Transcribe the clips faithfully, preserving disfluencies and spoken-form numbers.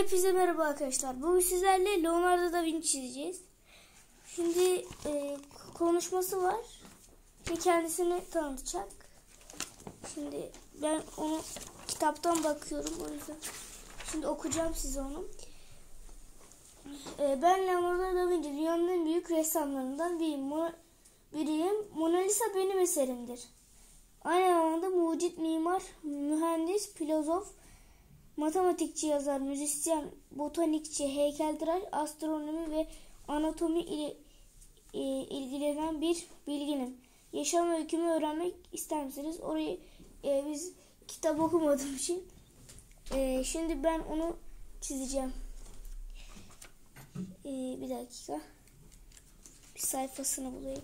Hepinize merhaba arkadaşlar. Bugün sizlerle Leonardo da Vinci çizeceğiz. Şimdi e, konuşması var. Şimdi kendisini tanıtacak. Şimdi ben onu kitaptan bakıyorum, o yüzden şimdi okuyacağım size onu. E, ben Leonardo da Vinci, dünyanın en büyük ressamlarından biriyim. Mo biriyim. Mona Lisa benim eserimdir. Aynı zamanda mucit, mimar, mühendis, filozof, matematikçi, yazar, müzisyen, botanikçi, heykeltıraş, astronomi ve anatomi ile e, ilgilenen bir bilginim. Yaşam öykümü öğrenmek ister misiniz? Orayı e, biz kitap okumadığım için e, şimdi ben onu çizeceğim. E, bir dakika. Bir sayfasını bulayım.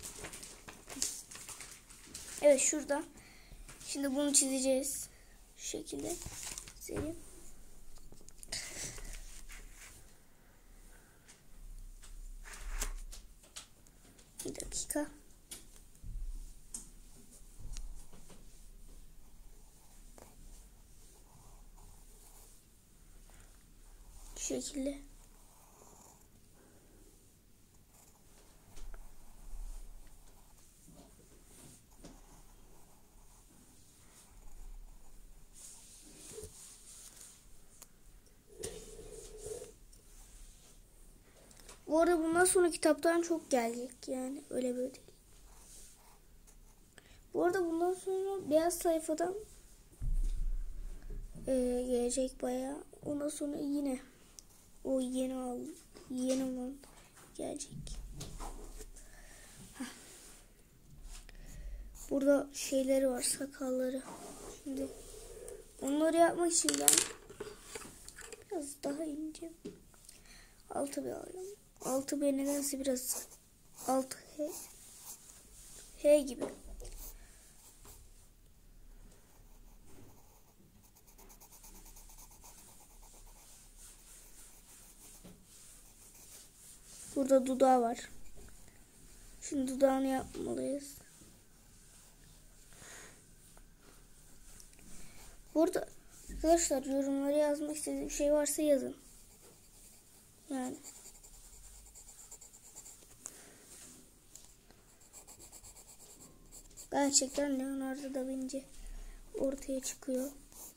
Evet, şurada. Şimdi bunu çizeceğiz. Şu şekilde. Selim. Bir dakika. Şu şekilde. Bu arada bundan sonra kitaptan çok gelecek, yani öyle böyle değil. Bu arada bundan sonra beyaz sayfadan e, gelecek bayağı. Ondan sonra yine o yeni al yeni olan gelecek. Heh. Burada şeyleri var, sakalları. Şimdi onları yapmak için ben biraz daha ince altı bir alayım. altı B nedense biraz altı H H gibi. Burada dudağı var. Şimdi dudağını yapmalıyız. Burada arkadaşlar, yorumlara yazmak istediğim şey varsa yazın. Yani gerçekten Leonardo da Vinci ortaya çıkıyor.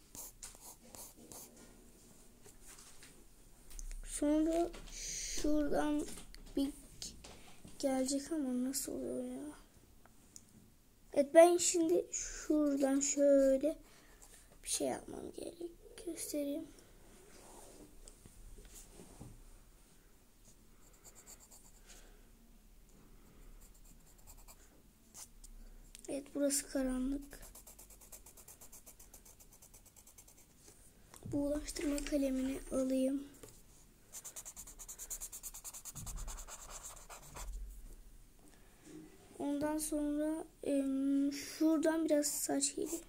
Sonra şuradan bir gelecek ama nasıl oluyor ya? Evet, ben şimdi şuradan şöyle bir şey yapmam gerek. Göstereyim. Evet, burası karanlık. Buğulaştırma kalemini alayım. Ondan sonra e, şuradan biraz saç geliyor.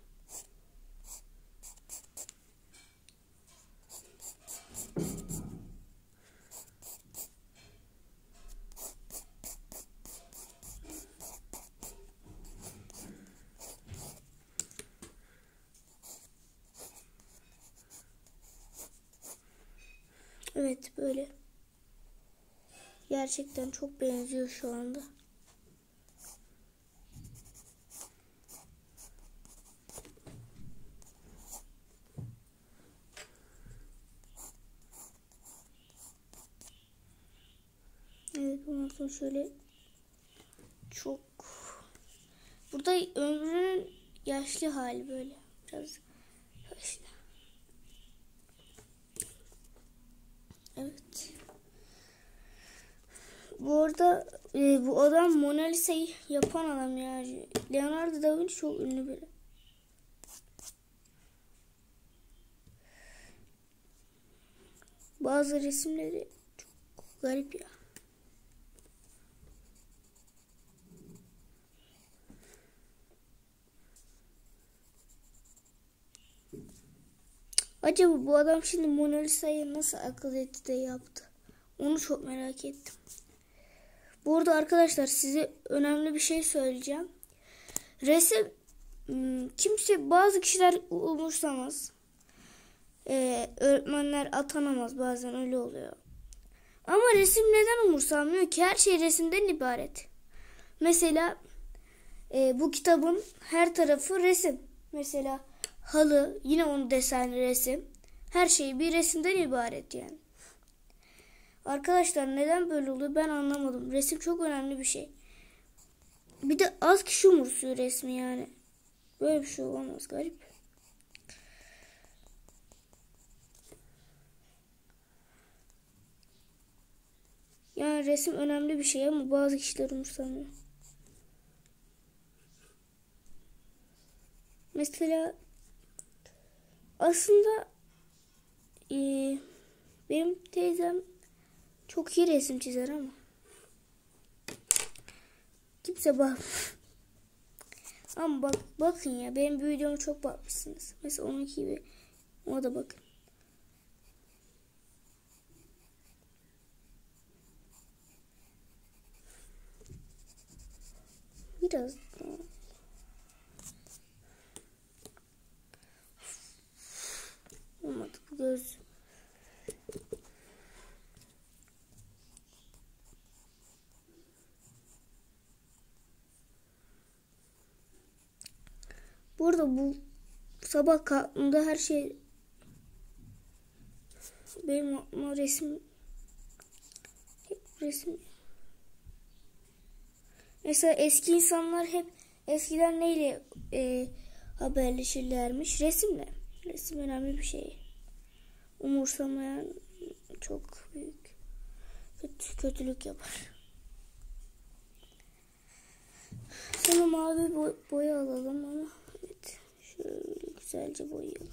Evet, böyle. Gerçekten çok benziyor şu anda. Evet, ondan sonra şöyle çok, burada ömrünün yaşlı hali böyle biraz yaşlı. Evet. Bu arada e, bu adam Mona Lisa'yı yapan adam yani. Leonardo da Vinci çok ünlü biri. Bazı resimleri çok garip ya. Acaba bu adam şimdi Mona Lisa'yı nasıl akıl etti de yaptı? Onu çok merak ettim. Bu arada arkadaşlar, size önemli bir şey söyleyeceğim. Resim kimse, bazı kişiler umursamaz. e, öğretmenler atanamaz, bazen öyle oluyor. Ama resim neden umursanmıyor ki? Her şey resimden ibaret. Mesela e, bu kitabın her tarafı resim. Mesela halı, yine onun desenli resim. Her şey bir resimden ibaret yani. Arkadaşlar neden böyle oluyor ben anlamadım. Resim çok önemli bir şey. Bir de az kişi umursuyor resmi yani. Böyle bir şey olamaz, garip. Yani resim önemli bir şey ama bazı kişiler umursamıyor. Mesela aslında e, benim teyzem çok iyi resim çizer ama kimse bak. Ama bak bakın ya, benim bir videoma çok bakmışsınız. Mesela onunki gibi ona da bakın. Biraz daha. Olmadı bu göz. Burada bu sabah kalktığımda her şey benim aklıma resim hep resim. Mesela eski insanlar hep eskiden neyle e, haberleşirlermiş? Resimle. Resim önemli bir şey. Umursamayan çok büyük kötü, kötülük yapar. Sonra mavi boy, boya alalım ama evet, şöyle güzelce boyayalım.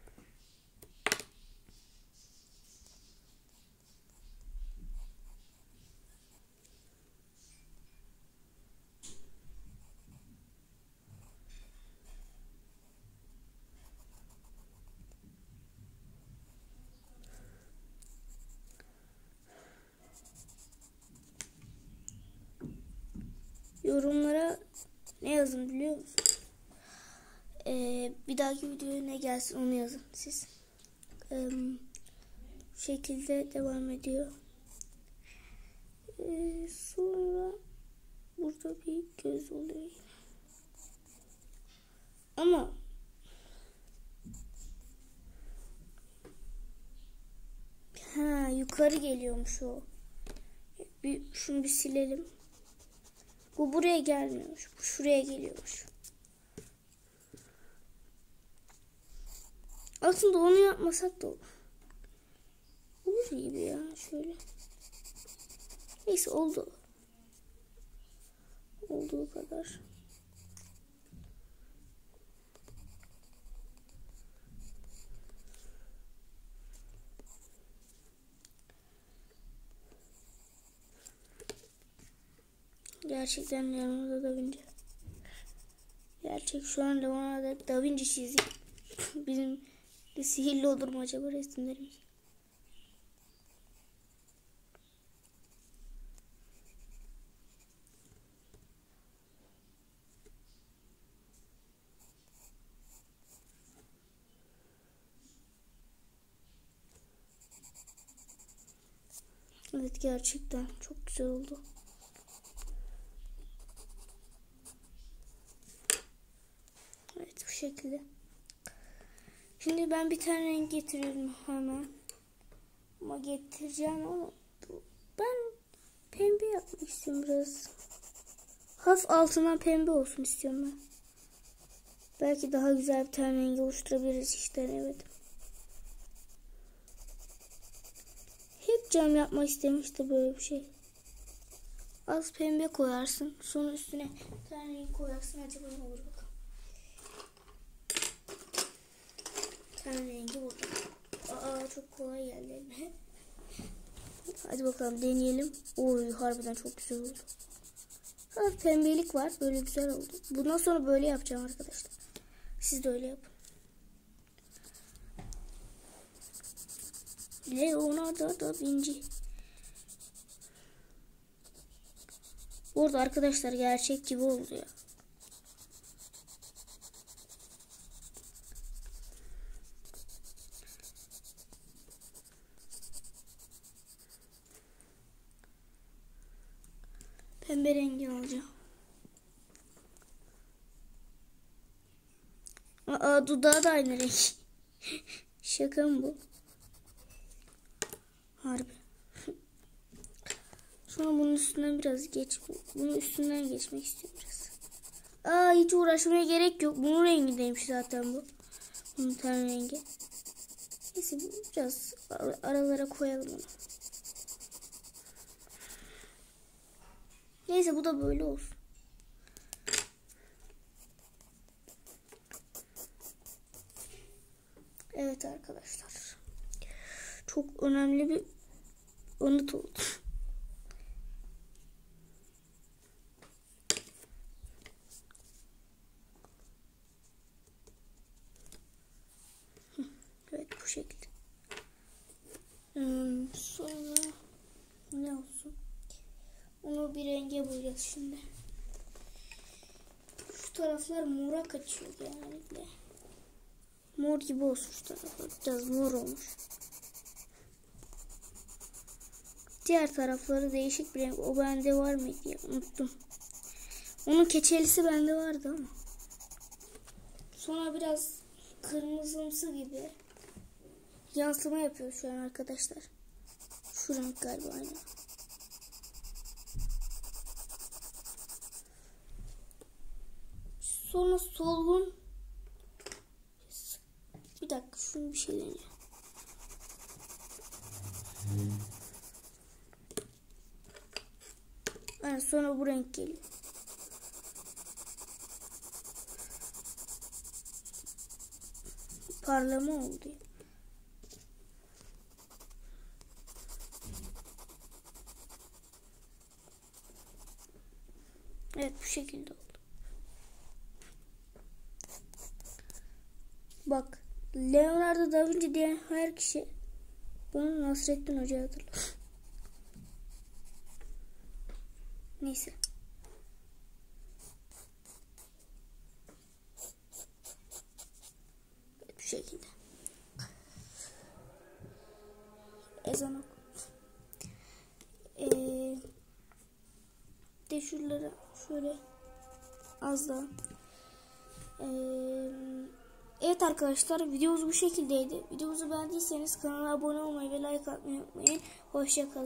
Yorumlara ne yazın biliyor musun? Ee, bir dahaki videoya ne gelsin onu yazın siz. Ee, bu şekilde devam ediyor. Ee, sonra burada bir göz oluyor. Ama ha, yukarı geliyormuş o. Bir, şunu bir silelim. Bu buraya gelmiyormuş. Bu şuraya geliyormuş. Aslında onu yapmasak da olur. Olur gibi ya şöyle. Neyse oldu. Olduğu kadar. Gerçekten Leonardo da Vinci. Gerçek şu an Leonardo da Vinci çizdik. Bizim de sihirli olur mu acaba resimlerimiz? Evet, gerçekten çok güzel oldu. Evet, bu şekilde. Şimdi ben bir tane renk getiriyorum hemen. Ama getireceğim ama ben pembe yapmak istiyorum biraz. Hafif altından pembe olsun istiyorum ben. Belki daha güzel bir tane rengi oluşturabiliriz işte, evet. Hep cam yapmak istemişti böyle bir şey. Az pembe koyarsın. Sonra üstüne bir tane renk koyarsın. Acaba ne olur bakalım. Bir tane rengi buldum. Aa, çok kolay geldi elime. Hadi bakalım deneyelim. Oy, harbiden çok güzel oldu. Az pembelik var. Böyle güzel oldu. Bundan sonra böyle yapacağım arkadaşlar. Siz de öyle yapın. Leonardo da Vinci. Bu arada arkadaşlar gerçek gibi oldu ya. Pembe rengi alacağım. Aa, dudağı da aynı renk. Şaka mı bu? Harbi. Sonra bunun üstünden biraz geç. Bunun üstünden geçmek istiyorum biraz. Aa, hiç uğraşmaya gerek yok. Bunun rengindeymiş zaten bu. Bunun ten rengi. Neyse biraz aralara koyalım onu. Neyse bu da böyle olsun. Evet arkadaşlar. Çok önemli bir anıt oldu. Evet bu şekilde. Hmm, sonra ne olsun? Onu bir renge boyayacağız şimdi. Şu taraflar mora kaçıyor genellikle. Mor gibi olsun şu taraflar. Biraz mor olmuş. Diğer tarafları değişik bir renk. O bende var mıydı ya? Unuttum. Onun keçelisi bende vardı ama. Sonra biraz kırmızımsı gibi yansıma yapıyor şu an arkadaşlar. Şu renk galiba aynı. Sonra solgun. Bir dakika şunu bir şey deneyeceğim. Yani sonra bu renk geliyor. Parlama oldu. Evet bu şekilde oldu. Bak Leonardo da Vinci diyen her kişi bunu Nasrettin Hoca'ya hatırlar. Neyse. Evet, bu şekilde. Ezan oku. Ee, de şuralara şöyle az daha. Ee, evet arkadaşlar videomuz bu şekildeydi. Videomuzu beğendiyseniz kanala abone olmayı ve like atmayı unutmayın. Hoşça kalın.